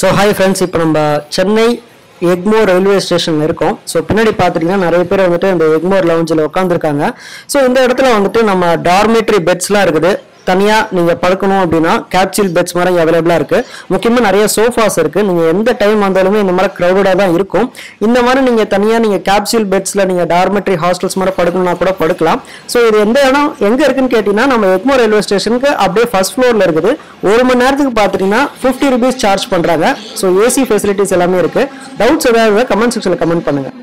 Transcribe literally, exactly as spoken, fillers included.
So hi friends, இப்போ நம்ம Chennai Egmore railway station இருக்கோம். ஸோ பின்னாடி பார்த்துட்டிங்கன்னா நிறைய பேர் வந்துட்டு இந்த எக்மோர் லவுஞ்சில் உட்காந்துருக்காங்க. ஸோ இந்த இடத்துல வந்துட்டு நம்ம டார்மேட்ரி பெட்ஸ்லாம் இருக்குது. தனியாக நீங்கள் படுக்கணும் அப்படின்னா கேப்சூல் பெட்ஸ் மாதிரி அவைலபிளாக இருக்குது. முக்கியமாக நிறைய சோஃபாஸ் இருக்குது. நீங்கள் எந்த டைம் வந்தாலுமே இந்த மாதிரி க்ரௌடடாக தான் இருக்கும். இந்த மாதிரி நீங்கள் தனியாக நீங்கள் கேப்சூல் பெட்ஸில் நீங்கள் டார்மெட்ரி ஹாஸ்டல்ஸ் மாதிரி படுக்கணும்னா கூட படுக்கலாம். ஸோ இது எந்த இடம் எங்கே இருக்குன்னு கேட்டிங்கன்னா நம்ம எக்மோர் ரயில்வே ஸ்டேஷனுக்கு அப்படியே ஃபர்ஸ்ட் ஃப்ளோரில் இருக்குது. ஒரு மணி நேரத்துக்கு பார்த்துட்டிங்கன்னா ஃபிஃப்டி ருபீஸ் சார்ஜ் பண்ணுறாங்க. ஸோ ஏசி ஃபெசிலிட்டிஸ் எல்லாமே இருக்குது. டவுட்ஸ் ஏதாவது கமெண்ட் செக்ஷனில் கமெண்ட் பண்ணுங்கள்.